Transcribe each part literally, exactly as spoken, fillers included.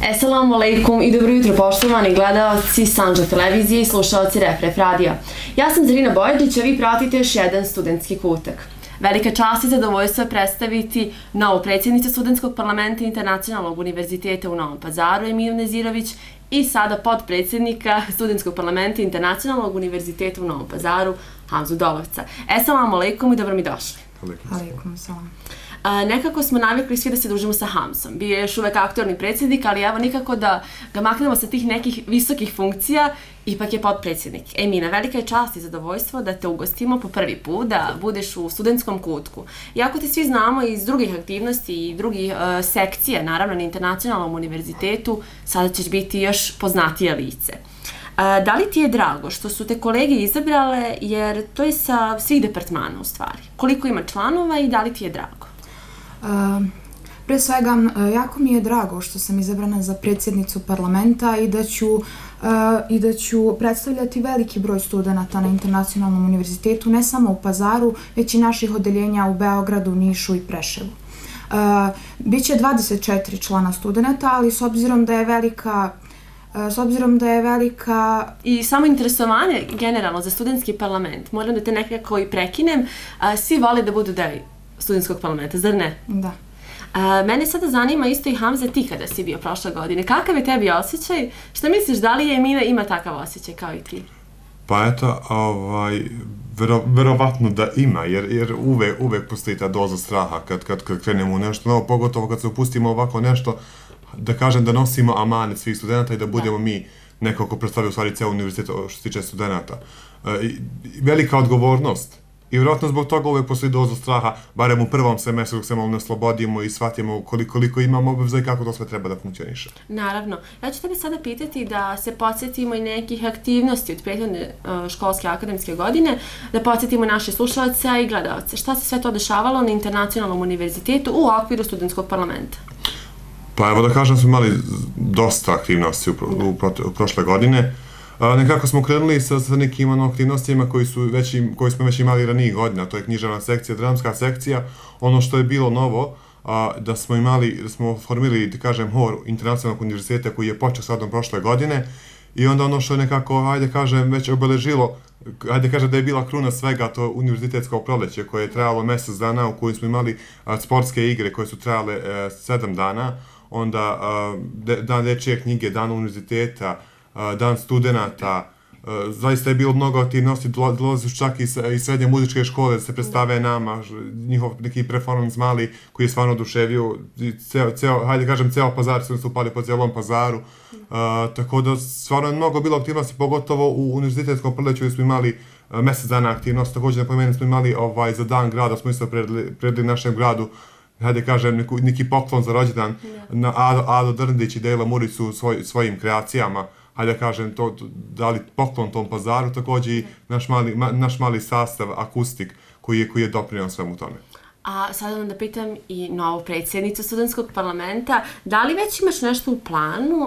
Assalamu alaikum i dobro jutro poštovani gledalci Sandžak televizije i slušalci Ref Ref radija. Ja sam Zarina Bojdžić, a vi pratite još jedan studentski kutak. Velika čast i zadovoljstvo je predstaviti novu predsjednicu Studentskog parlamenta Internacionalnog univerziteta u Novom Pazaru, Eminu Nezirović, i sada podpredsjednika Studentskog parlamenta Internacionalnog univerziteta u Novom Pazaru, Hamzu Dolovca. Assalamu alaikum i dobro mi došli. Alaikum salam. Nekako smo navikli svi da se družimo sa Hamzom. Bio je još uvek aktualni predsjednik, ali evo nikako da ga maknemo sa tih nekih visokih funkcija, ipak je podpredsjednik. Emina, velika je čast i zadovoljstvo da te ugostimo po prvi put, da budeš u studentskom kutku. Iako te svi znamo iz drugih aktivnosti i drugih uh, sekcija, naravno na Internacionalnom univerzitetu, sada ćeš biti još poznatije lice. Uh, da li ti je drago što su te kolege izabrale, jer to je sa svih departmana u stvari? Koliko ima članova i da li ti je drago? Uh, pre svega, jako mi je drago što sam izabrana za predsjednicu parlamenta i da ću, uh, i da ću predstavljati veliki broj studenata na Internacionalnom univerzitetu, ne samo u Pazaru, već i naših odeljenja u Beogradu, Nišu i Preševu. Uh, Biće dvadeset četiri člana studenata, ali s obzirom da je velika S obzirom da je velika... I samo interesovanje generalno za studentski parlament, moram da te nekako i prekinem, svi vole da budu deo studentskog parlamenta, zar ne? Da. Mene sada zanima isto i Hamza, ti kada si bio prošle godine. Kakav je tebi osjećaj? Šta misliš, da li je Emina ima takav osjećaj kao i ti? Pa eto, ovaj, vero, verovatno da ima, jer, jer uvek, uvek postoji ta doza straha kad, kad, kad krenemo u nešto novo, pogotovo kad se upustimo ovako nešto, da kažem da nosimo amanet svih studenta i da budemo mi neko ko predstavlja u stvari ceo univerzitet što se tiče studenta. E, velika odgovornost i vjerojatno zbog toga uvek postoji doza straha, barem u prvom semestru dok se malo naslobodimo i shvatimo koliko, koliko imamo obaveza i kako to sve treba da funkcioniše. Naravno. Ja ću tebi sada pitati da se podsjetimo i nekih aktivnosti od prethodne školske akademske godine, da podsjetimo naše slušalce i gledalce. Šta se sve to dešavalo na Internacionalnom univerzitetu u okviru studentskog parlamenta? Pa evo da kažem, smo imali dosta aktivnosti u, u, u prošle godine. A, nekako smo krenuli sa, sa nekim ono, aktivnostima koji, su već, koji smo već imali ranijih godina, to je književna sekcija, dramska sekcija. Ono što je bilo novo, a, da smo imali, da smo formirali, da kažem, hor Internacionalnog univerziteta koji je počeo sadom prošle godine i onda ono što je nekako, hajde kažem, već obeležilo, hajde kažem da je bila kruna svega, to univerzitetsko proleće koje je trajalo mjesec dana, u kojoj smo imali a, sportske igre koje su trajale a, sedam dana, onda uh, de, dan dečije knjige, dan univerziteta, uh, dan studenata. Uh, zaista je bilo mnogo aktivnosti, dolazi čak i, i srednje muzičke škole da se predstave nama, njihov neki performans mali koji je stvarno oduševio, ceo, ceo, hajde kažem, ceo Pazar, su upali po cijelom Pazaru. Uh, tako da stvarno je mnogo bilo aktivnosti, pogotovo u univerzitetskom proleću gdje smo imali uh, mjesec dana aktivnosti. Također napomenem smo imali ovaj, za dan grada, smo isto predili, predili našem gradu, hajde kažem, neku, neki poklon za rođendan na Ado, Ado Drndić i Dejla Muricu svoj, svojim kreacijama, hajde kažem, to, dali poklon tom Pazaru, također i naš mali, ma, naš mali sastav, akustik, koji je, koji je doprinio svemu tome. A sada vam da pitam i novu predsjednicu studentskog parlamenta, da li već imaš nešto u planu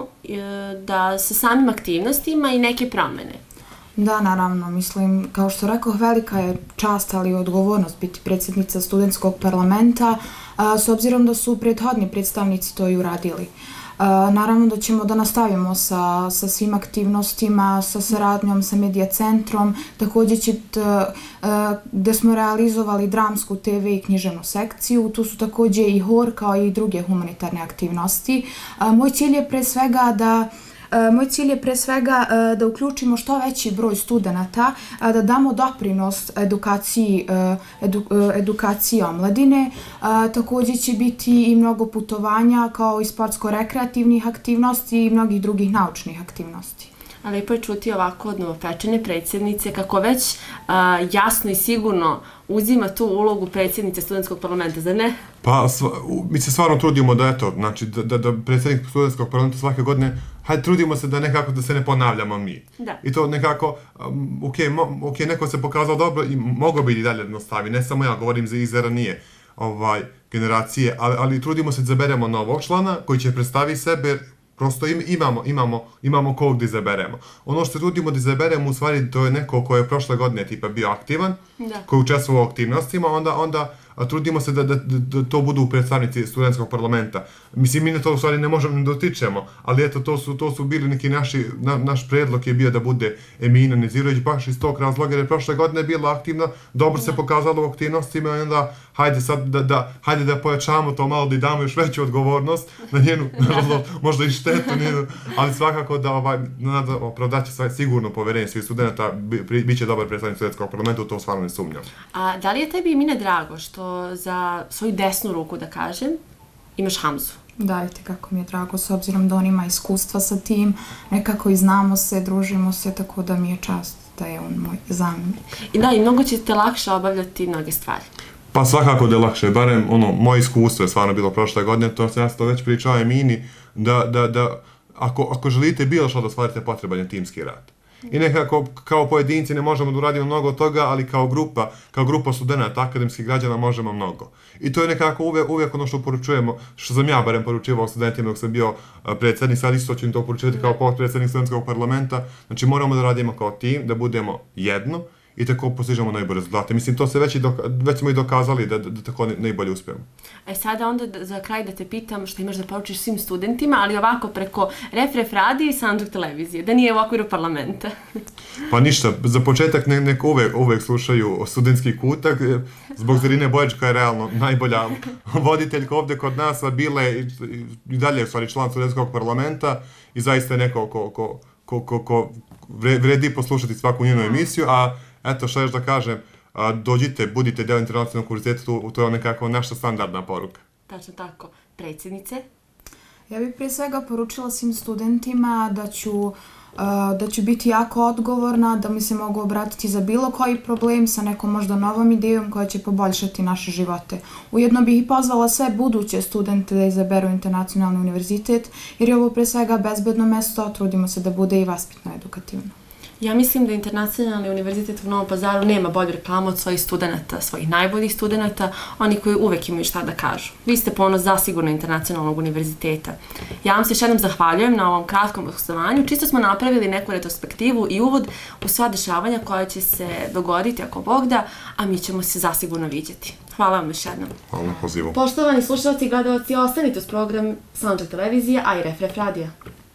da sa samim aktivnostima i neke promjene? Da, naravno, mislim, kao što rekao, velika je čast, ali i odgovornost biti predsjednica studentskog parlamenta, a, s obzirom da su prethodni predstavnici to i uradili. A, naravno da ćemo da nastavimo sa, sa svim aktivnostima, sa saradnjom, sa medija centrom, također će t, a, gde smo realizovali dramsku te ve i književnu sekciju, tu su također i hor kao i druge humanitarne aktivnosti. A, moj cilj je pre svega da Moj cilj je pre svega da uključimo što veći broj studenata, da damo doprinos edukaciji, edu, edukaciji omladine. Također će biti i mnogo putovanja kao i sportsko-rekreativnih aktivnosti i mnogih drugih naučnih aktivnosti. A lepo je čuti ovako od novopečene predsjednice kako već a, jasno i sigurno uzima tu ulogu predsjednice studentskog parlamenta, zar ne? Pa, sva, mi se stvarno trudimo da, eto, znači, da, da, da predsjednik studentskog parlamenta svake godine, hajde, trudimo se da nekako da se ne ponavljamo mi. Da. I to nekako, um, ok, mo, ok, neko se pokazao dobro i mogo bi i dalje da nastavi, ne samo ja, govorim za iz ranije ovaj, generacije, ali, ali trudimo se da zaberemo novog člana koji će predstaviti sebe. Prosto im, imamo, imamo, imamo kog da izaberemo. Ono što trudimo da izaberemo, u stvari, to je neko ko je prošle godine tipa bio aktivan, da. Koji je učestvovao u aktivnostima, onda, onda a trudimo se da, da, da to budu predstavnici studentskog parlamenta. Mislim, mi na to u stvari ne možemo ne dotičemo, ali eto, to su, to su bili neki naši, na, naš predlog je bio da bude Emina Nezirović baš iz tog razloga, jer je prošle godine bila aktivna, dobro se pokazalo u aktivnostima i onda hajde sad da, da, hajde da pojačamo to malo, da i damo još veću odgovornost na njenu, nažalost, možda i štetu, njenu, ali svakako da ovaj, nada, opravdaće sigurno poverenje svih studenta, bi, bit će dobar predstavnik studentskog parlamenta, u to stvarno ne sumnjam. A da li je tebi, Emine, drago što za svoju desnu ruku, da kažem, imaš Hamzu? Da, i kako mi je drago, s obzirom da on ima iskustva sa tim, nekako i znamo se, družimo se, tako da mi je čast da je on moj zamjenik. I da, i mnogo će te lakše obavljati mnoge stvari. Pa svakako da je lakše, barem ono, moje iskustvo je stvarno bilo prošle godine, to sam ja to već pričao Emini, da, da, da ako, ako želite bilo što da stvarite, potreban je timski rad. I nekako kao pojedinci ne možemo da uradimo mnogo toga, ali kao grupa, kao grupa studenta, akademskih građana možemo mnogo. I to je nekako uvijek, uvijek ono što poručujemo, što sam ja barem poručivao studentima dok sam bio predsjednik, sad isto ću im to poručivati kao potpredsjednik studentskog parlamenta. Znači moramo da radimo kao tim, da budemo jedno i tako postižemo najbolje rezultate. Mislim, to se već, i doka, već smo i dokazali da, da, da tako najbolje uspijemo. E sada onda da, za kraj da te pitam što imaš da poručiš svim studentima, ali ovako preko Ref Ref radije i Sandžak televizije, da nije u okviru parlamenta. Pa ništa, za početak ne, neko uvek, uvek slušaju studentski kutak, zbog Zarine Bojač koja je realno najbolja voditeljka ovdje kod nas, a bila je i, i dalje u stvari član studentskog parlamenta i zaista je neko ko, ko, ko, ko, ko vredi poslušati svaku njenu emisiju, a eto, što još da kažem, a, dođite, budite deo internacionalnog univerziteta, to je nekako naša standardna poruka. Tačno tako. Predsjednice? Ja bih prije svega poručila svim studentima da ću, uh, da ću biti jako odgovorna, da mi se mogu obratiti za bilo koji problem sa nekom možda novom idejom koja će poboljšati naše živote. Ujedno bih i pozvala sve buduće studente da izaberu internacionalni univerzitet, jer je ovo prije svega bezbedno mesto, trudimo se da bude i vaspitno edukativno. Ja mislim da Internacionalni univerzitet u Novom Pazaru nema bolju reklamu od svojih studenta, svojih najboljih studenta, oni koji uvek imaju šta da kažu. Vi ste ponos zasigurno Internacionalnog univerziteta. Ja vam se još jednom zahvaljujem na ovom kratkom gostovanju. Čisto smo napravili neku retrospektivu i uvod u sva dešavanja koja će se dogoditi ako Bog da, a mi ćemo se zasigurno vidjeti. Hvala vam još jednom. Hvala na pozivu. Poštovani slušalci i gledalci, ostanite uz program Sandžak televizije, a i Ref Ref radija.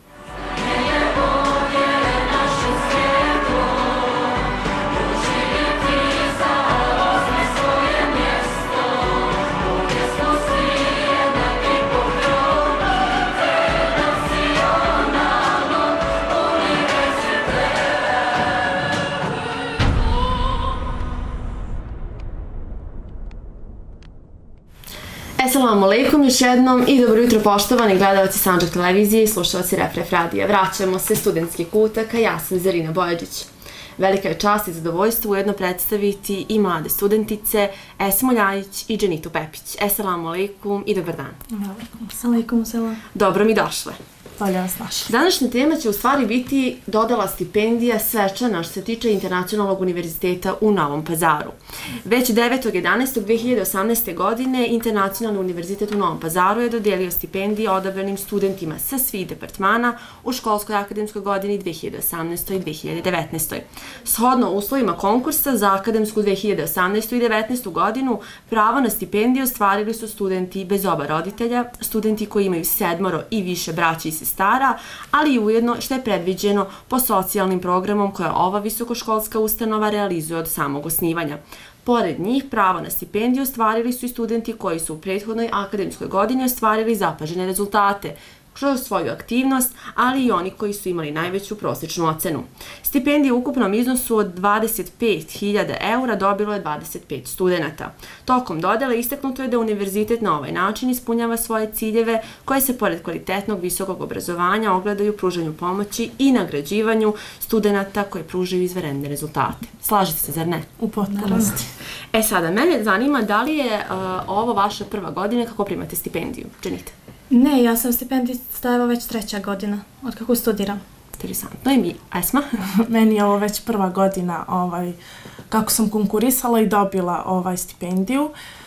Assalamu alaikum još jednom i dobro jutro poštovani gledalci Sandžak televizije i slušalci Ref Ref radija. Vraćamo se studentski kutak, a ja sam Zarina Bojačić. Velika je čast i zadovoljstvo ujedno predstaviti i mlade studentice Esmu Ljajić i Dženitu Pepić. Assalamu alaikum i dobar dan. Assalamu selam. Dobro mi došle. Bolje vas našli. Današnja tema će u stvari biti dodala stipendija svečana što se tiče Internacionalnog univerziteta u Novom Pazaru. Već devetog jedanaestog dve hiljade osamnaeste. godine Internacionalni univerzitet u Novom Pazaru je dodijelio stipendije odabranim studentima sa svih departmana u školskoj akademskoj godini dve hiljade osamnaeste. i dve hiljade devetnaeste. Shodno uslovima konkursa za akademsku dve hiljade osamnaestu. i devetnaestu. godinu pravo na stipendiju ostvarili su studenti bez oba roditelja, studenti koji imaju sedmoro i više braća i stara, ali i ujedno što je predviđeno po socijalnim programom koje ova visokoškolska ustanova realizuje od samog osnivanja. Pored njih, pravo na stipendiju ostvarili su i studenti koji su u prethodnoj akademskoj godini ostvarili zapažene rezultate kroz svoju aktivnost, ali i oni koji su imali najveću prosječnu ocenu. Stipendije u ukupnom iznosu od dvadeset pet hiljada eura dobilo je dvadeset pet studenata. Tokom dodele istaknuto je da univerzitet na ovaj način ispunjava svoje ciljeve koje se pored kvalitetnog visokog obrazovanja ogledaju u pružanju pomoći i nagrađivanju studenata koji pružaju izvanredne rezultate. Slažete se, zar ne? U potpunosti. E sada, mene zanima da li je uh, ovo vaša prva godina kako primate stipendiju? Dženite. Ne, ja sam stipendista evo već treća godina, od kako studiram. Interesantno. I mi, Esma? Meni je ovo već prva godina ovaj, kako sam konkurisala i dobila ovaj stipendiju.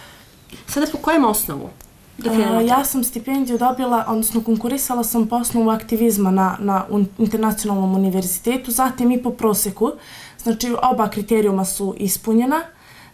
Sada po kojem osnovu? Uh, ja sam stipendiju dobila, odnosno konkurisala sam po osnovu aktivizma na, na un, Internacionalnom univerzitetu, zatim i po proseku. Znači oba kriterijuma su ispunjena.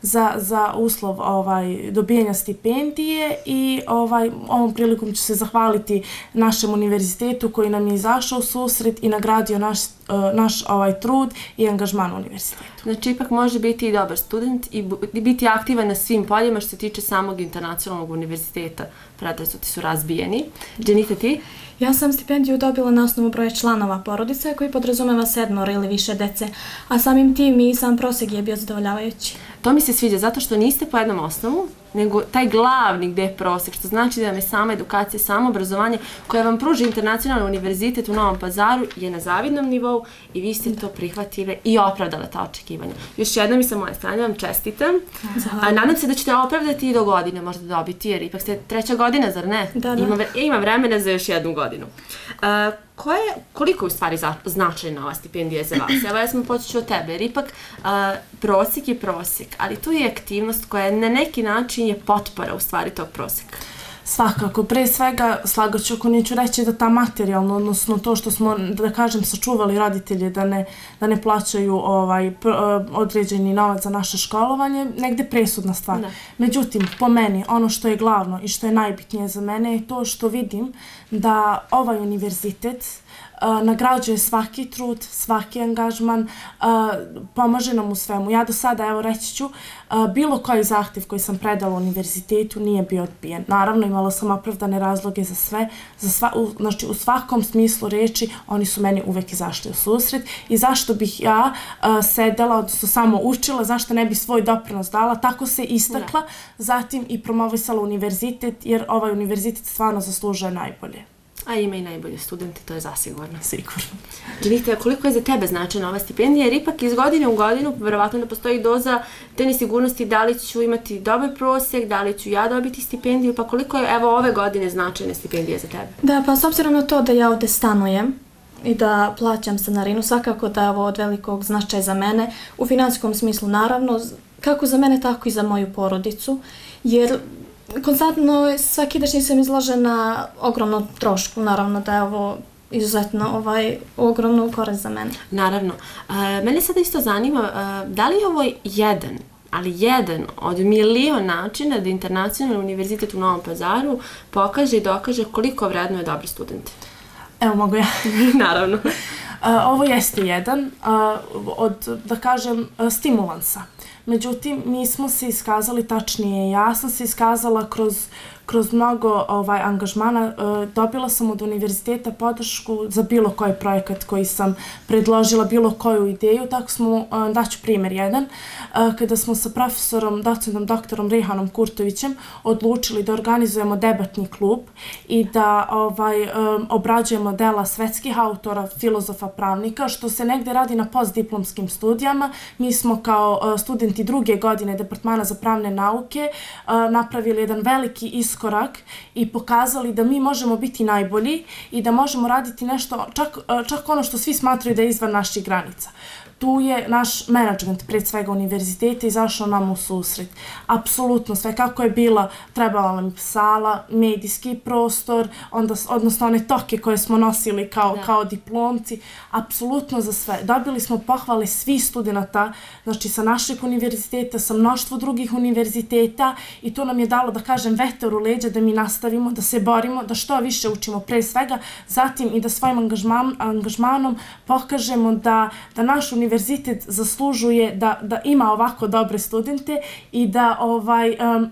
za, za uslov ovaj, dobijanja stipendije i ovaj, ovom prilikom ću se zahvaliti našem univerzitetu koji nam je izašao u susret i nagradio naš, naš ovaj, trud i angažman u univerzitetu. Znači, ipak može biti i dobar student i biti aktivan na svim poljima što se tiče samog internacionalnog univerziteta. Predrasuti su razbijeni. Dženita, ti? Ja sam stipendiju dobila na osnovu broja članova porodice koji podrazumeva sedmoro ili više dece, a samim tim i sam prosjek je bio zadovoljavajući. To mi se sviđa zato što niste po jednom osnovu, nego taj glavni gde je prosjek, što znači da vam je sama edukacija, samo obrazovanje koje vam pruži Internacionalni univerzitet u Novom Pazaru je na zavidnom nivou i vi ste to prihvatile i opravdale ta očekivanja. Još jednom i sa moje strane vam čestitam. A nadam se da ćete opravdati i do godine možda dobiti, jer ipak ste treća godina, zar ne? Da, da. Ima, ima vremena za još jednu godinu. Uh, Ko je, koliko je u stvari za, značajna ova stipendija za vas? Evo ja sam počet ću od tebe, jer ipak uh, prosjek je prosjek, ali tu je aktivnost koja na neki način je potpora u stvari tog prosjeka. Svakako, pre svega slagaću ako neću reći da ta materijalno, odnosno to što smo, da kažem, sačuvali roditelje da ne, da ne plaćaju ovaj, pr, određeni novac za naše školovanje, negde presudna stvar. Da. Međutim, po meni, ono što je glavno i što je najbitnije za mene je to što vidim da ovaj univerzitet Uh, nagrađuje svaki trud, svaki angažman, uh, pomaže nam u svemu. Ja do sada, evo reći ću, uh, bilo koji zahtjev koji sam predala u univerzitetu nije bio odbijen. Naravno, imala sam opravdane razloge za sve, za sva, u, znači u svakom smislu reči oni su meni uvek izašli u susret i zašto bih ja uh, sedela, odnosno samo učila, zašto ne bi svoj doprinos dala, tako se istakla, da. Zatim i promovisala univerzitet, jer ovaj univerzitet stvarno zaslužuje najbolje. A ima i najbolje studente, to je zasigurno. Sigurno. Dženita, koliko je za tebe značajna ova stipendija? Jer ipak iz godine u godinu, verovatno da postoji doza te nesigurnosti da li ću imati dobar prosjek, da li ću ja dobiti stipendiju, pa koliko je evo ove godine značajna stipendija za tebe? Da, pa s obzirom na to da ja ovde stanujem i da plaćam stanarinu, svakako da je ovo od velikog značaja za mene, u finansijskom smislu naravno, kako za mene, tako i za moju porodicu, jer konstantno svakidašnji sam izložena ogromnom trošku, naravno da je ovo izuzetno ovaj, ogromno korist za mene. Naravno. E, mene sada isto zanima, e, da li je ovo jedan, ali jedan od milion načina da Internacionalni univerzitet u Novom Pazaru pokaže i dokaže koliko vredno je dobar student? Evo mogu ja. Naravno. Uh, ovo jeste jedan uh, od, da kažem, uh, stimulansa. Međutim, mi smo se iskazali, tačnije ja sam se iskazala kroz, kroz mnogo ovaj, angažmana. Dobila sam od univerziteta podršku za bilo koji projekat koji sam predložila, bilo koju ideju. Tako smo, daću primjer jedan, kada smo sa profesorom, docentom doktorom Rehanom Kurtovićem odlučili da organizujemo debatni klub i da ovaj, obrađujemo dela svetskih autora, filozofa, pravnika, što se negde radi na postdiplomskim studijama. Mi smo kao studenti druge godine Departmana za pravne nauke napravili jedan veliki iskorak i pokazali da mi možemo biti najbolji i da možemo raditi nešto, čak, čak ono što svi smatraju da je izvan naših granica. Tu je naš menadžment, pred svega univerziteta, izašao nam u susret. Apsolutno sve, kako je bila, trebala nam sala, medijski prostor, onda, odnosno one toke koje smo nosili kao, kao diplomci, apsolutno za sve. Dobili smo pohvale svih studenta, znači sa našeg univerziteta, sa mnoštvo drugih univerziteta i to nam je dalo, da kažem, vetar u leđa da mi nastavimo, da se borimo, da što više učimo pre svega, zatim i da svojim angažman, angažmanom pokažemo da, da naš univerzitet univerzitet zaslužuje da, da ima ovako dobre studente i da ovaj, um,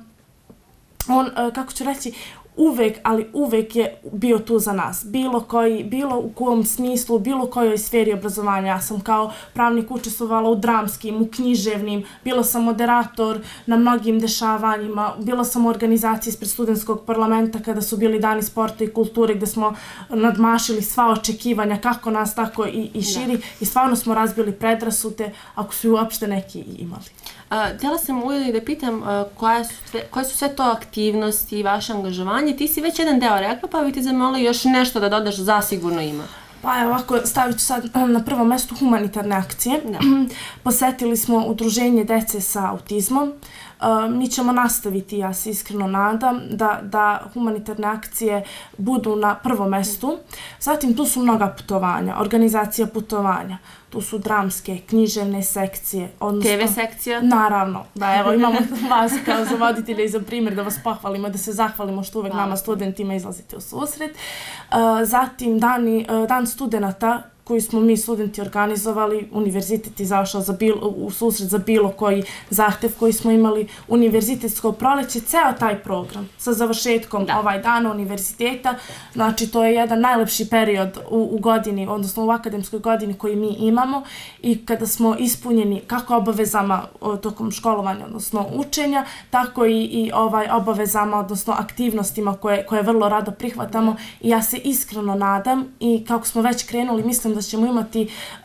on, uh, kako ću reći, uvek, ali uvek je bio tu za nas. Bilo koji, bilo u kom smislu, bilo kojoj sferi obrazovanja. Ja sam kao pravnik učestvovala u dramskim, u književnim, bila sam moderator na mnogim dešavanjima, bila sam u organizaciji ispred studentskog parlamenta kada su bili dani sporta i kulture gde smo nadmašili sva očekivanja, kako nas, tako i, i širi. Da. I stvarno smo razbili predrasude, ako su uopšte neki imali. Htjela sam ujedno da pitam koje su, koje su sve to aktivnosti i vaše angažovanje. Ti si već jedan deo rekla, pa bih te zamolila još nešto da dodaš, zasigurno ima. Pa evo ovako, stavit ću sad na prvo mesto humanitarne akcije. Da. Posetili smo udruženje dece sa autizmom, mi ćemo nastaviti, ja se iskreno nadam, da, da humanitarne akcije budu na prvom mestu. Zatim tu su mnoga putovanja, organizacija putovanja. Tu su dramske, književne sekcije. Odnosno, T V sekcija? Naravno, da, evo imamo vas kao za voditelja i za primjer da vas pohvalimo, da se zahvalimo što uvek nama studentima izlazite u susret. Uh, zatim dani, uh, dan studenata koji smo mi studenti organizovali, univerzitet izašao za bilo, u susret za bilo koji zahtev koji smo imali, univerzitetsko proleće, ceo taj program sa završetkom da. ovaj dana univerziteta, znači to je jedan najlepši period u, u godini, odnosno u akademskoj godini koji mi imamo i kada smo ispunjeni kako obavezama o, tokom školovanja, odnosno učenja, tako i, i ovaj obavezama, odnosno aktivnostima koje, koje vrlo rado prihvatamo i ja se iskreno nadam i kako smo već krenuli, mislim da ćemo imati uh,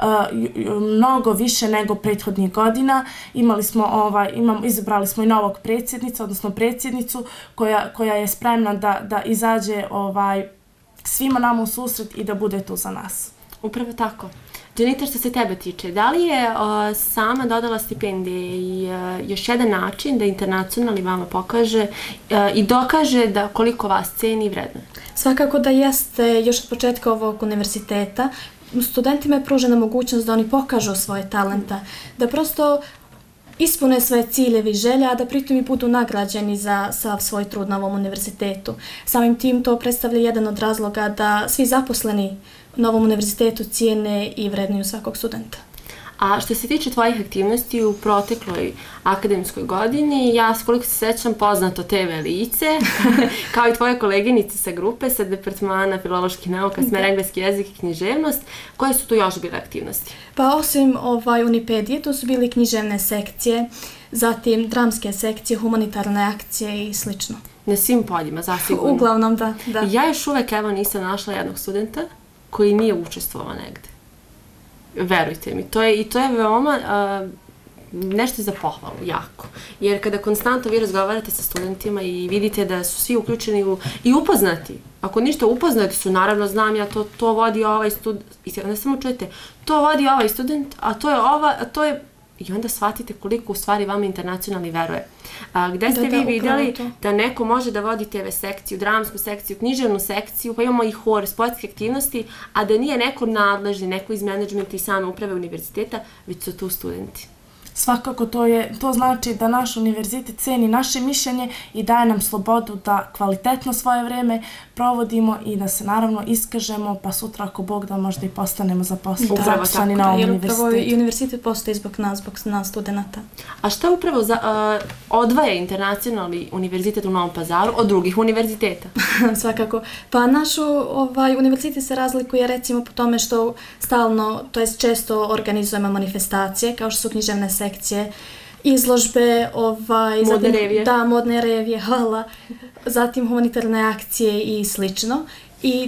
mnogo više nego prethodnih godina. Imali smo, ovaj, imamo, izabrali smo i novog predsjednica, odnosno predsjednicu koja, koja je spremna da, da izađe ovaj, svima nama u susret i da bude tu za nas. Upravo tako. Dženita, što se tebe tiče, da li je uh, sama dodala stipendije i uh, još jedan način da internacionalni vama pokaže uh, i dokaže da koliko vas ceni i vrednuje? Svakako da jeste još od početka ovog univerziteta. Studentima je pružena mogućnost da oni pokažu svoje talenta, da prosto ispune svoje ciljeve i želje, a da pritom i budu nagrađeni za sav svoj trud na ovom univerzitetu. Samim tim to predstavlja jedan od razloga da svi zaposleni na ovom univerzitetu cijene i vrednuju svakog studenta. A što se tiče tvojih aktivnosti u protekloj akademskoj godini, ja koliko se sećam poznato te ve lice, kao i tvoje koleginice sa grupe, sa departmana filoloških nauka, smer engleski jezik i književnost, koje su tu još bile aktivnosti? Pa osim ovaj, Unipedije, tu su bili književne sekcije, zatim dramske sekcije, humanitarne akcije i slično. Na svim poljima, zasigurno. Uglavnom, da. da. Ja još uvek evo nisam našla jednog studenta koji nije učestvovao negde. Verujte mi, to je, i to je veoma uh, nešto za pohvalu, jako. Jer kada konstantno vi razgovarate sa studentima i vidite da su svi uključeni u, i upoznati, ako ništa upoznati su, naravno znam ja, to, to vodi ovaj student, i ne samo čujete, to vodi ovaj student, a to je ova, a to je, i onda shvatite koliko u stvari vama internacionalni veruje. A, gde ste da, vi da, vidjeli da neko može da vodi te ve sekciju, dramsku sekciju, književnu sekciju, pa imamo i hor, sportske aktivnosti, a da nije neko nadležni, neko iz menadžmenta i same uprave univerziteta, već su tu studenti. Svakako to, je, to znači da naš univerzitet ceni naše mišljenje i daje nam slobodu da kvalitetno svoje vreme provodimo i da se naravno iskažemo, pa sutra ako Bog da možda i postanemo zaposleni na ovom univerzitetu. Upravo i univerzitet postoji zbog nas, zbog nas studenta. A šta upravo za, uh, odvaja internacionalni univerzitet u Novom Pazaru od drugih univerziteta? Svakako. Pa naš ovaj, univerzitet se razlikuje recimo po tome što stalno, to jest često organizujemo manifestacije, kao što su književne sekcije, izložbe, ovaj, modne zatim, revije. Da, modne revije, hvala, zatim humanitarne akcije i slično. I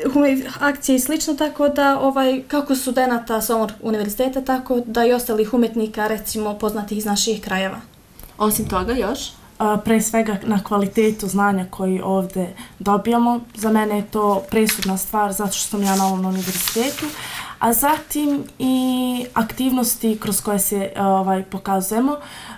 akcije i slično, tako da ovaj, kako studenata sa ovog univerziteta, tako da i ostalih umetnika, recimo poznatih iz naših krajeva. Osim toga još? Pre svega na kvalitetu znanja koji ovdje dobijamo. Za mene je to presudna stvar zato što sam ja na ovom univerzitetu. A zatim i aktivnosti kroz koje se ovaj, pokazujemo.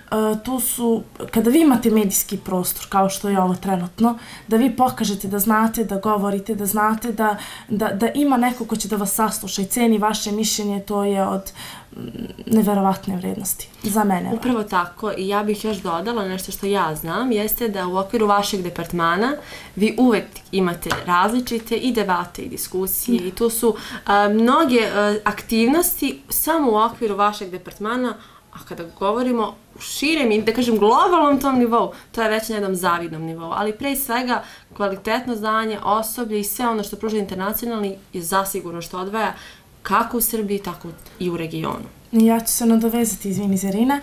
Tu su, kada vi imate medijski prostor, kao što je ovo trenutno, da vi pokažete da znate, da govorite, da znate da, da, da ima neko ko će da vas sasluša i ceni vaše mišljenje, to je od neverovatne vrednosti za mene. Upravo tako, i ja bih još dodala nešto što ja znam, jeste da u okviru vašeg departmana vi uvek imate različite i debate i diskusije mm. i tu su a, mnoge a, aktivnosti samo u okviru vašeg departmana, a kada govorimo u širem i da kažem globalnom tom nivou, to je već na jednom zavidnom nivou, ali pre svega kvalitetno znanje, osoblje i sve ono što pruža internacionalni je zasigurno što odvaja kako u Srbiji, tako i u regionu. Ja ću se nadovezati, izvini Zarina,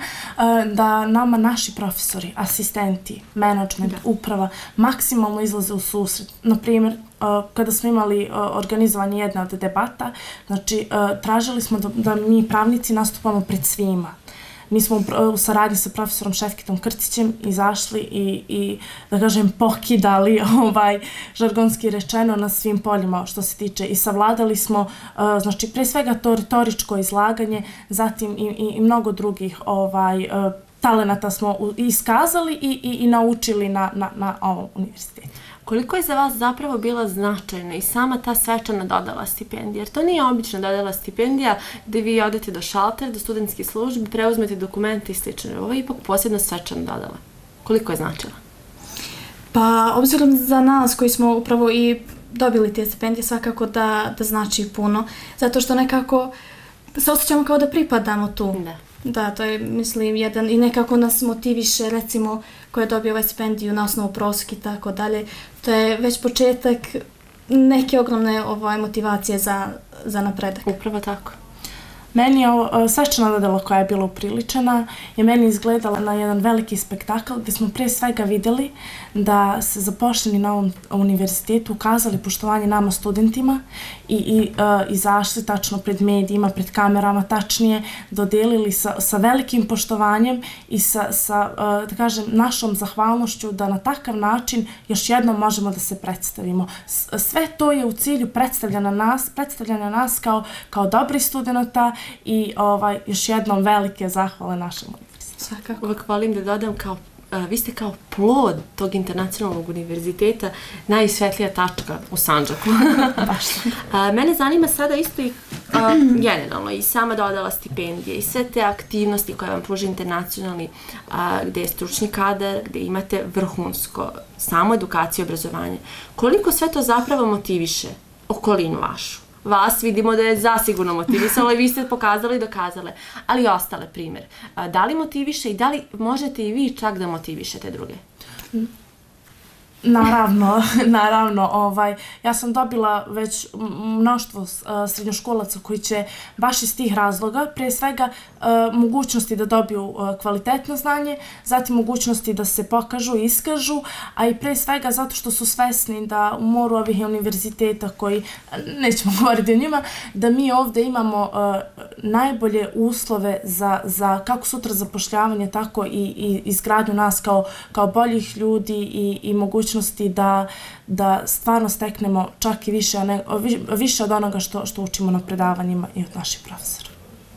da nama naši profesori, asistenti, menadžment, uprava maksimalno izlaze u susret. Naprimjer, kada smo imali organizovanje jedne od debata, znači tražili smo da, da mi pravnici nastupamo pred svima. Mi smo u saradnji sa profesorom Šefkitom Krcićem izašli i, i da kažem, pokidali ovaj, žargonski rečeno na svim poljima što se tiče i savladali smo, uh, znači pre svega to retoričko izlaganje, zatim i, i, i mnogo drugih ovaj, uh, talenata smo iskazali i, i, i naučili na, na, na ovom univerzitetu. Koliko je za vas zapravo bila značajna i sama ta svečana dodala stipendija? Jer to nije obična dodala stipendija gde vi odete do šaltera, do studentske službe, preuzmete dokumente i slično. Ovo je ipak posebno svečana dodala. Koliko je značila? Pa, obzirom za nas koji smo upravo i dobili te stipendije, svakako da, da znači puno. Zato što nekako se osjećamo kao da pripadamo tu. Da. Da, to je, mislim, jedan i nekako nas motiviše, recimo, ko je dobio ovaj stipendiju na osnovu prosjeka i tako dalje. To je već početak neke ogromne ovaj, motivacije za, za napredak. Upravo tako. Meni je ovo svečana dodala koja je bila upriličena je meni izgledala na jedan veliki spektakl gdje smo prije svega vidjeli da se zaposleni na ovom univerzitetu ukazali poštovanje nama studentima i, i uh, izašli tačno pred medijima, pred kamerama, tačnije dodelili sa, sa velikim poštovanjem i sa, sa uh, da kažem, našom zahvalnošću da na takav način još jednom možemo da se predstavimo. S, sve to je u cilju predstavljanja nas, predstavljanja nas kao, kao dobri studenata i ovaj, još jednom velike zahvale našem univerzitetu. Svakako. Uvijek volim da dodam kao Uh, vi ste kao plod tog internacionalnog univerziteta najsvetlija tačka u Sandžaku. uh, mene zanima sada isto i uh, generalno i sama dodala stipendije i sve te aktivnosti koje vam pruža internacionalni, uh, gde je stručni kadar, gde imate vrhunsko samo edukaciju i obrazovanje. Koliko sve to zapravo motiviše okolinu vašu? Vas vidimo da je zasigurno motivisalo i vi ste pokazali i dokazale, ali i ostale primjer. Da li motiviše i da li možete i vi čak da motivišete druge? Naravno, naravno, ovaj, ja sam dobila već mnoštvo uh, srednjoškolaca koji će baš iz tih razloga, prije svega uh, mogućnosti da dobiju uh, kvalitetno znanje, zatim mogućnosti da se pokažu i iskažu, a i prije svega zato što su svesni da u moru ovih univerziteta koji, nećemo govoriti o njima, da mi ovdje imamo uh, najbolje uslove za, za kako sutra zapošljavanje, tako i, i izgradnju nas kao, kao boljih ljudi i, i mogućnosti da, da stvarno steknemo čak i više, ne, više od onoga što, što učimo na predavanjima i od naših profesora.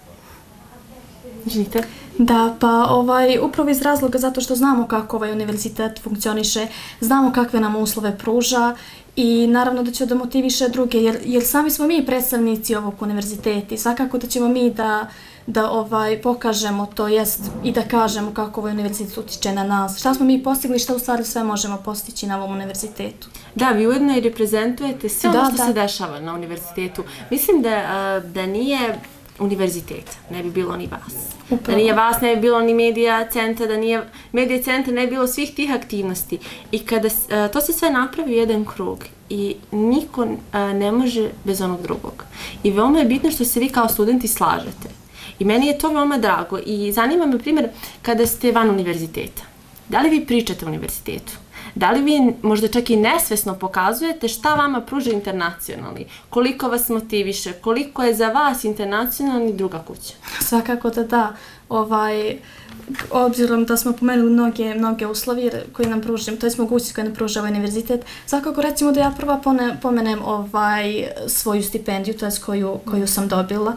Žinite? Da, pa ovaj, upravo iz razloga zato što znamo kako ovaj univerzitet funkcioniše, znamo kakve nam uslove pruža i naravno da će da motiviše druge, jer, jer sami smo mi predstavnici ovog univerziteta i svakako da ćemo mi da da ovaj pokažemo to jest i da kažemo kako ovaj univerzitet utiče na nas. Šta smo mi postigli, šta u stvari sve možemo postići na ovom univerzitetu. Da, vi ujedno i reprezentujete sve ono da, što da. se dešava na univerzitetu. Mislim da, da nije univerzitet, ne bi bilo ni vas. Upravo. Da nije vas, ne bi bilo ni medija centra, da nije medija centra, ne bi bilo svih tih aktivnosti. I kada to se sve napravi u jedan krug i niko ne može bez onog drugog. I veoma je bitno što se vi kao studenti slažete. I meni je to veoma drago i zanima me primjer kada ste van univerziteta. Da li vi pričate o univerzitetu? Da li vi možda čak i nesvesno pokazujete šta vama pruža internacionalni? Koliko vas motiviše? Koliko je za vas internacionalni druga kuća? Svakako da da. Ovaj, obzirom da smo pomenuli mnoge, mnoge uslovi koje nam pružim, to je mogućnost koje nam pruža ovaj univerzitet, svakako recimo da ja prva pomenem ovaj, svoju stipendiju, to je koju, koju sam dobila.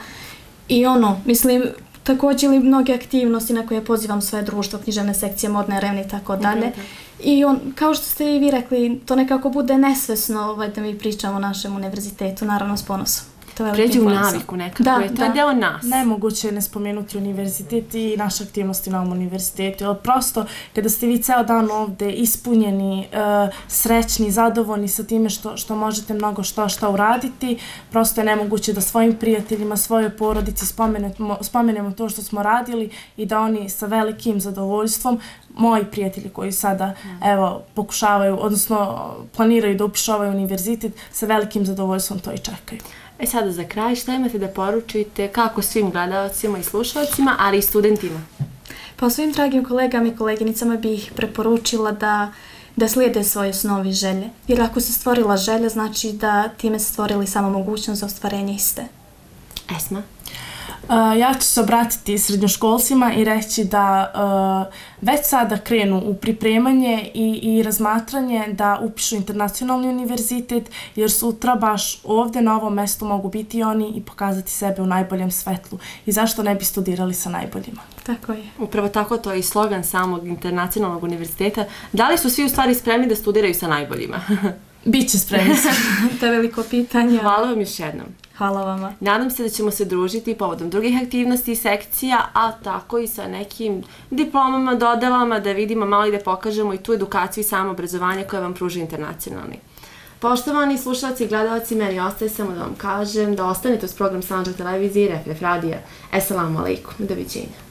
I ono, mislim, također ili mnoge aktivnosti na koje pozivam sve društvo, književne sekcije, modne revne i tako dalje. I on, kao što ste i vi rekli, to nekako bude nesvesno ovaj, da mi pričamo o našem univerzitetu, naravno s ponosom. Pređi u naviku nekako, da, je to da. Deo nas. Nemoguće je ne spomenuti univerzitet i naše aktivnosti na ovom univerzitetu. Jer prosto, kada ste vi ceo dan ovde ispunjeni, uh, srećni, zadovoljni sa time što, što možete mnogo što šta uraditi, prosto je nemoguće da svojim prijateljima, svojoj porodici spomenemo, spomenemo to što smo radili i da oni sa velikim zadovoljstvom, moji prijatelji koji sada mm. evo, pokušavaju, odnosno planiraju da upišu ovaj univerzitet, sa velikim zadovoljstvom to i čekaju. E sada za kraj, šta imate da poručite kako svim gledalcima i slušalcima, ali i studentima? Pa svim dragim kolegama i koleginicama bih preporučila da, da slijede svoje snove i želje. Jer ako se stvorila želja, znači da time se stvorili samo mogućnost za ostvarenje iste. Esma? Uh, ja ću se obratiti srednjoškolcima i reći da uh, već sada krenu u pripremanje i, i razmatranje da upišu internacionalni univerzitet, jer sutra baš ovdje na ovom mjestu mogu biti oni i pokazati sebe u najboljem svetlu. I zašto ne bi studirali sa najboljima? Tako je. Upravo tako, to je i slogan samog internacionalnog univerziteta. Da li su svi u stvari spremni da studiraju sa najboljima? Biće spremni. To je veliko pitanje. Hvala vam još jednom. Hvala vama. Nadam se da ćemo se družiti povodom drugih aktivnosti i sekcija, a tako i sa nekim diplomama, dodelama, da vidimo malo i da pokažemo i tu edukaciju i samoobrazovanje koje vam pruža internacionalni. Poštovani slušalci i gledalci, meni ostaje samo da vam kažem da ostanete uz program Sandžak televizije i Ref Ref radija. Esselamu alaikum. Doviđenja.